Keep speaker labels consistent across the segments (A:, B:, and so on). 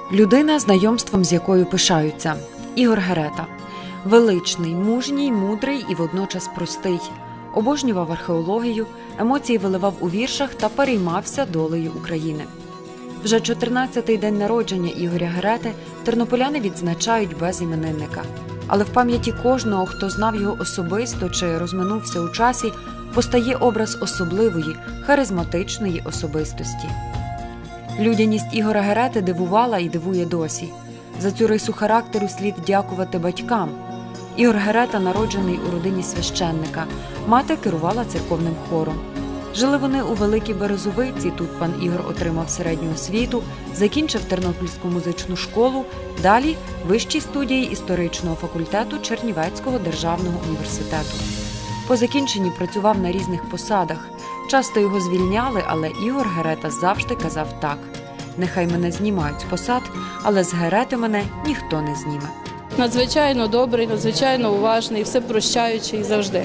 A: Людина, знайомством з якою пишаються. Ігор Герета. Величний, мужній, мудрий і водночас простий. Обожнював археологію, емоції виливав у віршах та переймався долею України. Вже 14-й день народження Ігоря Герети тернополяни відзначають без іменинника. Але в пам'яті кожного, хто знав його особисто чи розминувся у часі, постає образ особливої, харизматичної особистості. Людяність Ігоря Герети дивувала і дивує досі. За цю рису характеру слід дякувати батькам. Ігор Герета народжений у родині священника, мати керувала церковним хором. Жили вони у Великій Березовиці, тут пан Ігор отримав середню освіту, закінчив Тернопільську музичну школу, далі вищі студії історичного факультету Чернівецького державного університету. По закінченні працював на різних посадах. Часто його звільняли, але Ігор Герета завжди казав так: «Нехай мене знімають з посад, але з Герети мене ніхто не зніме».
B: Надзвичайно добрий, надзвичайно уважний, все прощаючий завжди.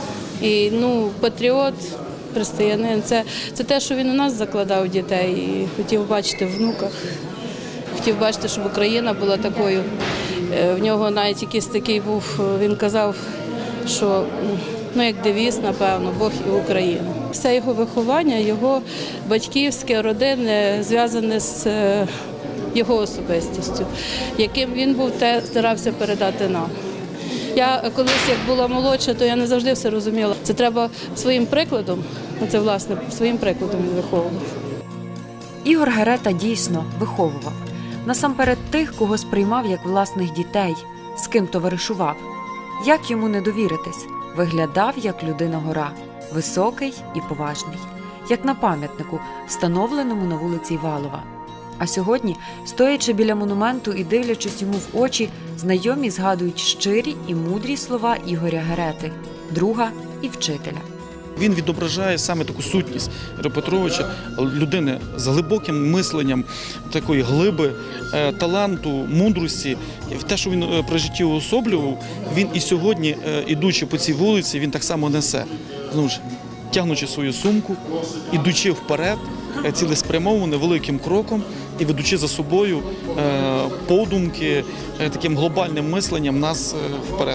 B: І патріот, християнин – це те, що він у нас закладав дітей і хотів бачити в внуках. Хотів бачити, щоб Україна була такою. В нього навіть якийсь такий був, він казав, що як девіз, напевно, Бог і Україна. Все його виховання, його батьківське, родинне зв'язане з його особистістю, яким він був, те старався передати нам. Я колись, як була молодша, то я не завжди все розуміла. Це треба своїм прикладом, своїм прикладом він виховував.
A: Ігор Герета дійсно виховував. Насамперед тих, кого сприймав як власних дітей, з ким товаришував. Як йому не довіритись? Виглядав як людина-гора, високий і поважний, як на пам'ятнику, встановленому на вулиці Івалова. А сьогодні, стоячи біля монументу і дивлячись йому в очі, знайомі згадують щирі і мудрі слова Ігоря Герети, друга і вчителя.
C: Він відображає саме таку сутність Петровича, людини з глибоким мисленням, такої глиби, таланту, мудрості. Те, що він при житті уособлював, він і сьогодні, ідучи по цій вулиці, він так само несе. Знову ж, тягнучи свою сумку, ідучи вперед, цілеспрямовано, великим кроком і ведучи за собою подумки, таким глобальним мисленням нас вперед.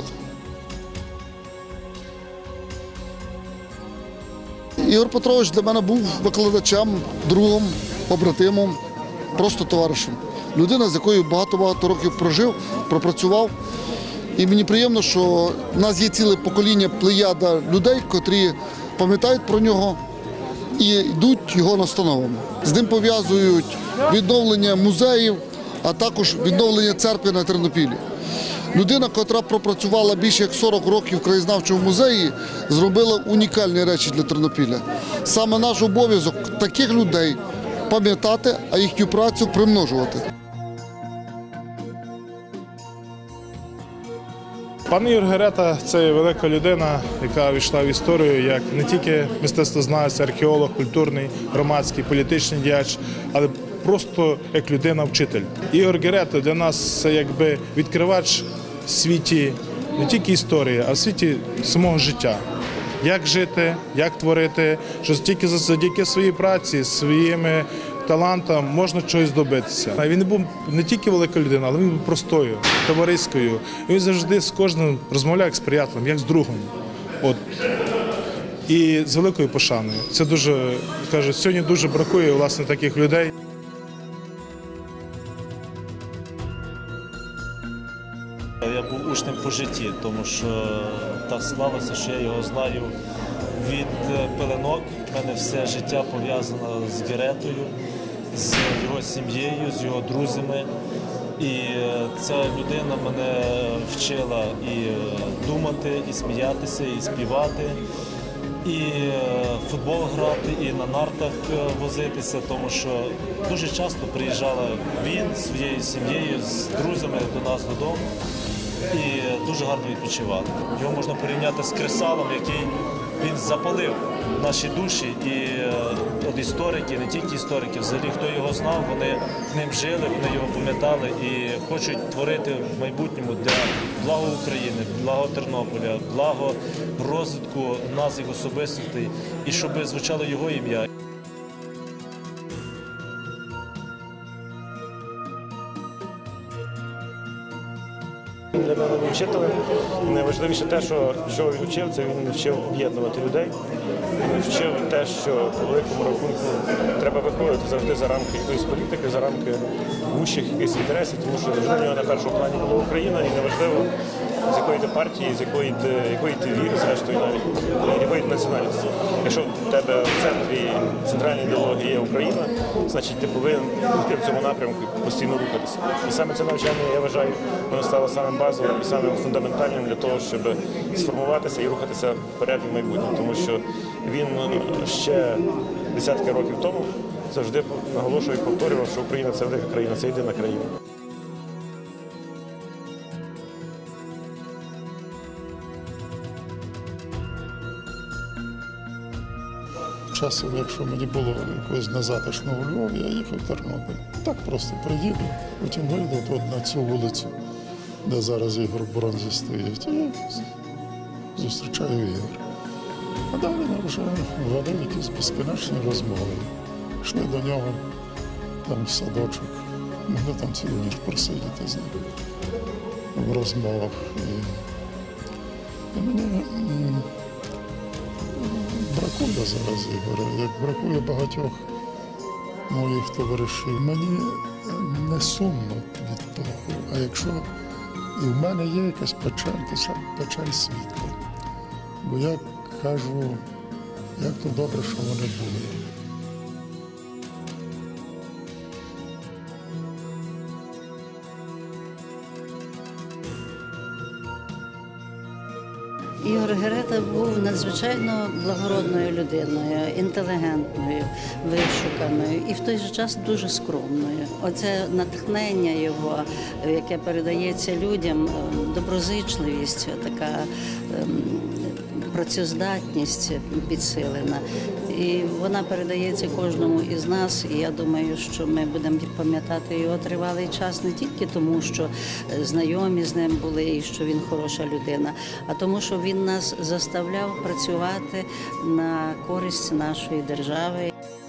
D: Ігор Петрович для мене був викладачем, другом, побратимом, просто товаришем. Людина, з якою багато-багато років прожив, пропрацював. І мені приємно, що в нас є ціле покоління, плеяда людей, котрі пам'ятають про нього і йдуть його настановами. З ним пов'язують відновлення музеїв, а також відновлення церкви на Тернопіллі. Людина, яка пропрацювала більше як 40 років в краєзнавчому музеї, зробила унікальні речі для Тернопілля. Саме наш обов'язок таких людей пам'ятати, а їхню працю примножувати.
E: Пан Ігор Герета – це велика людина, яка війшла в історію як не тільки мистецтвознавець, археолог, культурний, громадський, політичний діяч, але просто як людина-вчитель. Ігор Герета для нас – це якби відкривач в світі не тільки історії, а в світі самого життя. Як жити, як творити, що тільки завдяки своїй праці, своїми талантам можна чогось добитися. Він не був не тільки велика людина, але він був простою, товариською. Він завжди з кожним розмовляв як з приятелем, як з другом. І з великою пошаною. Це дуже, кажуть, сьогодні дуже бракує, власне, таких людей.
F: Я був учнем по житті, тому що так склалося, що я його знаю від пеленок. У мене все життя пов'язано з Геретою, з його сім'єю, з його друзями. І ця людина мене вчила і думати, і сміятися, і співати, і в футбол грати, і на нартах возитися, тому що дуже часто приїжджала він зі своєю сім'єю, з друзями до нас додому. І дуже гарно відпочивали. Його можна порівняти з кресалом, який він запалив наші душі. І от історики, не тільки історики, взагалі, хто його знав, вони ним жили, вони його пам'ятали і хочуть творити в майбутньому для благо України, благо Тернополя, благо розвитку нас, як особистостей, і щоб звучало його ім'я.
G: Для мене був вчителем. Найважливіше те, що він вчив, це він вчив об'єднувати людей. Він вчив те, що по великому рахунку треба виходити завжди за рамки якоїсь політики, за рамки вущих якихось інтересів, тому що завжди в нього на першому плані була Україна, і неважливо, з якої ти партії, з якої ти віри, зрештою навіть, якої ти національності. Якщо в тебе в центрі центральної ідеології є Україна, значить ти повинен йти в цьому напрямку і постійно рухатися. І саме це навчання, я вважаю, воно стало самим базовим і самим фундаментальним для того, щоб сформуватися і рухатися вперед в майбутнє. Тому що він ще десятки років тому завжди наголошував і повторював, що Україна – це велика країна, це єдина країна.
H: Часом, якщо мені було якось незатишно у Львові, я їхав в Тернопіль. Так просто приїду, потім вийду от на цю вулицю, де зараз Ігор в бронзі стоїть, і зустрічаю Ігоря. А далі ми вже вели якісь безкінечні розмови. Йшли до нього там в садочок, могли там цілу ніч просидіти з ним в розмовах. І мені бракує зараз Ігоря, як бракує багатьох моїх товаришів. Мені не сумно від того, а якщо і в мене є якась печаль, то це печаль світла. Бо я кажу, як то добре, що вони були.
I: Ігор Герета був надзвичайно благородною людиною, інтелігентною, вишуканою і в той же час дуже скромною. Оце натхнення його, яке передається людям, доброзичливість, така працездатність підсилена. І вона передається кожному із нас, і я думаю, що ми будемо пам'ятати його тривалий час не тільки тому, що знайомі з ним були і що він хороша людина, а тому, що він нас заставляв працювати на користь нашої держави.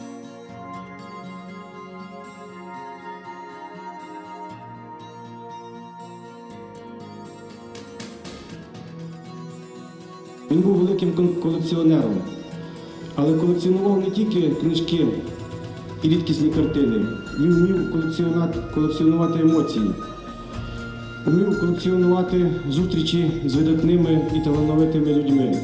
J: Він був великим колекціонером, але колекціонував не тільки книжки і рідкісні картини. Він вмів колекціонувати емоції, вмів колекціонувати зустрічі з видатними і талановитими людьми.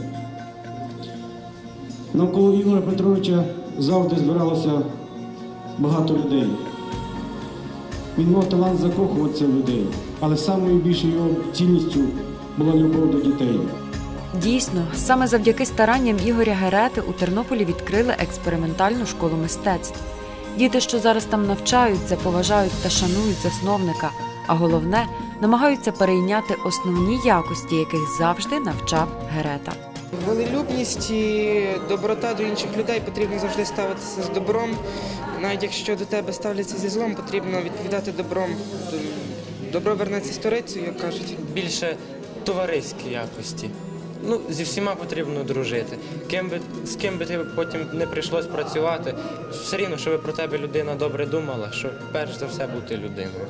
J: Навколо Ігоря Петровича завжди збиралося багато людей. Він мав талант закохуватися в людей, але самою більшою його цінністю була любов до дітей.
A: Дійсно, саме завдяки старанням Ігоря Герети у Тернополі відкрили експериментальну школу мистецтв. Діти, що зараз там навчаються, поважають та шанують засновника, а головне – намагаються перейняти основні якості, яких завжди навчав Герета.
K: Волелюбність і доброта до інших людей, потрібно завжди ставитися з добром. Навіть якщо до тебе ставляться зі злом, потрібно відповідати добром. Добро вернеться сторицею, як кажуть.
L: Більше товариські якості. Ну, зі всіма потрібно дружити. З ким би тобі потім не прийшлось працювати, все рівно, щоб про тебе людина добре думала, що перш за все бути людиною.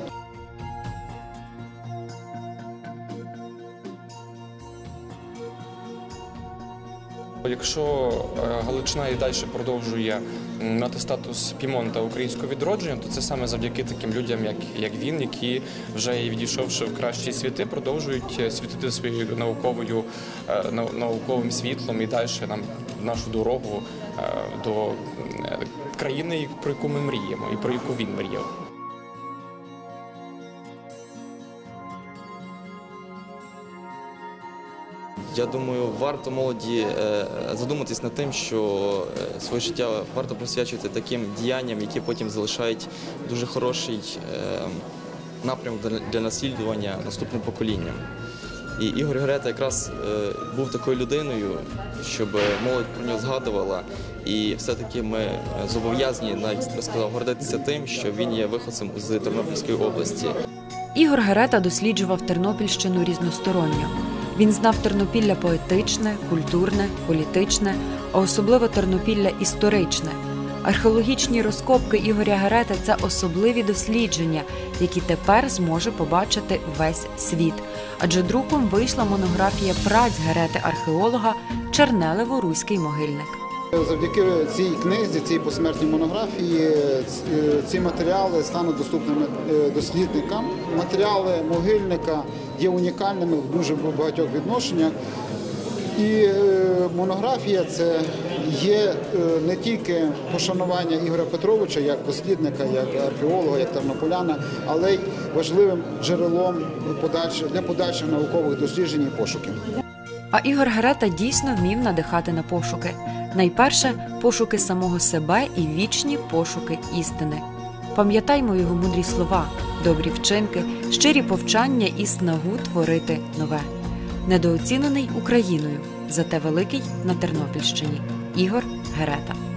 M: Якщо Галичина і далі продовжує мати статус Пімонта українського відродження, то це саме завдяки таким людям, як він, які вже відійшовши в кращі світи, продовжують світити своєю науковим світлом і далі нам нашу дорогу до країни, про яку ми мріємо і про яку він мріяв.
N: Я думаю, варто молоді задуматись над тим, що своє життя варто присвячувати таким діянням, які потім залишають дуже хороший напрямок для наслідування наступним поколінням. І Ігор Герета якраз був такою людиною, щоб молодь про нього згадувала. І все-таки ми зобов'язані, навіть я сказав, гордитися тим, що він є виходцем з Тернопільської області.
A: Ігор Герета досліджував Тернопільщину різносторонньо. Він знав Тернопілля поетичне, культурне, політичне, а особливо Тернопілля історичне. Археологічні розкопки Ігоря Герети – це особливі дослідження, які тепер зможе побачити весь світ. Адже друком вийшла монографія праць Герети-археолога «Чернелево-Руський могильник».
O: Завдяки цій книзі, цій посмертній монографії, ці матеріали стануть доступними дослідникам. Матеріали могильника є унікальними в дуже багатьох відношеннях. І монографія – це є не тільки пошанування Ігоря Петровича як дослідника, як археолога, як тернополяна, але й важливим джерелом для подальших наукових досліджень і пошуків.
A: А Ігор Герета дійсно вмів надихати на пошуки. Найперше – пошуки самого себе і вічні пошуки істини. Пам'ятаймо його мудрі слова, добрі вчинки, щирі повчання і снагу творити нове. Недооцінений Україною, зате великий на Тернопільщині. Ігор Герета.